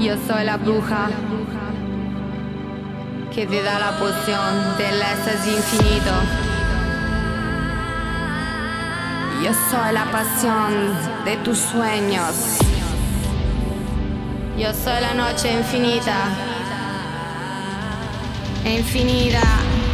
Yo soy la bruja que te da la poción del éxtasis infinito. Yo soy la pasión de tus sueños. Yo soy la noche infinita. Infinita.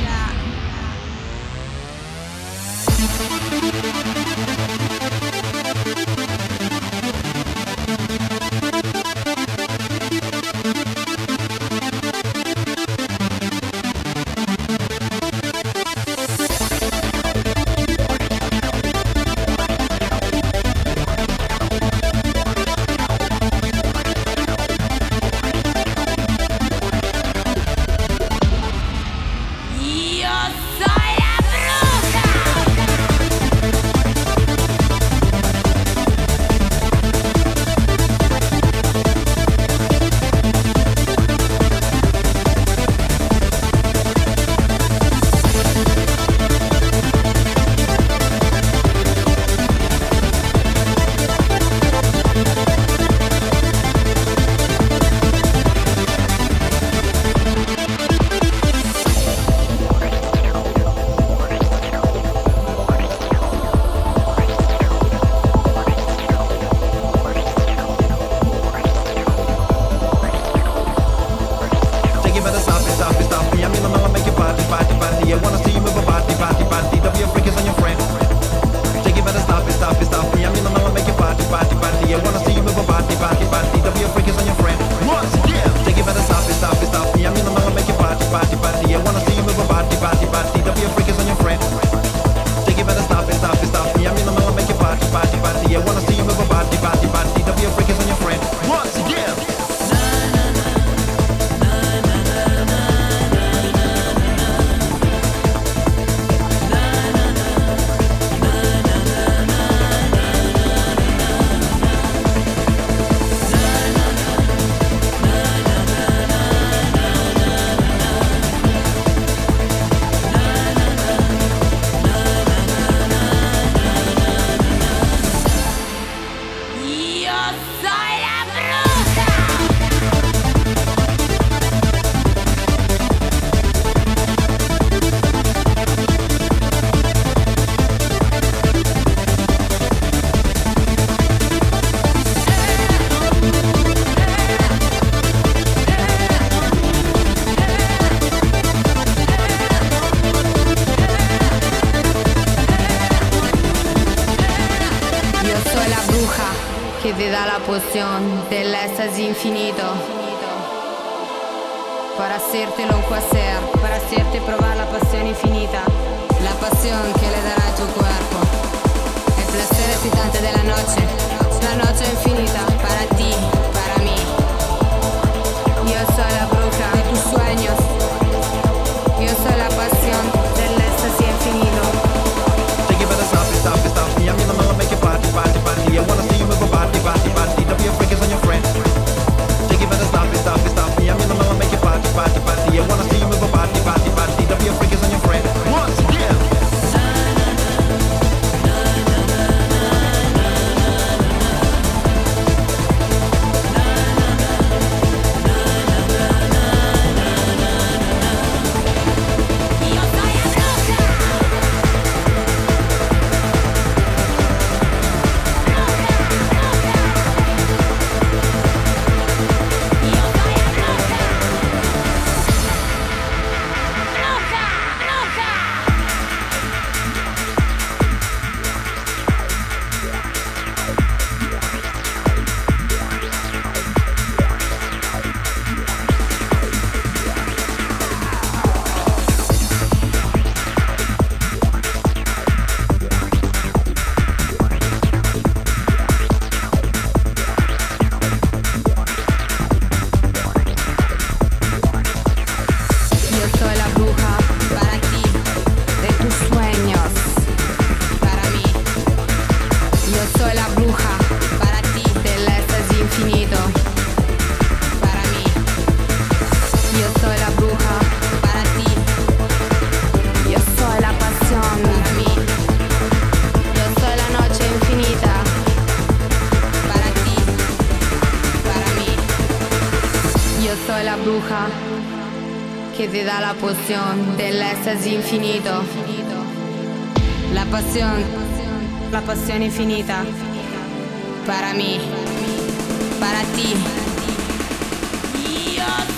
Que te da la poción del éxtasis infinito para hacértelo un placer, para hacerte probar la pasión infinita, la pasión que le dará a tu cuerpo, el placer excitante de la noche infinita para ti, para mí. Yo soy la bruja de tus sueños, yo soy la pasión del éxtasis infinito. Take it better, stop me. I'm in the middle, make it party. I wanna see you move a body. Don't be afraid, 'cause I'm your friend. Take it better, stop me. I'm in the middle, make it party. I wanna see you move a body. Don't be afraid, 'cause I'm your friend. Once again. que te da la poción del éxtasis infinito. La pasión infinita. Para mí, para ti. Yo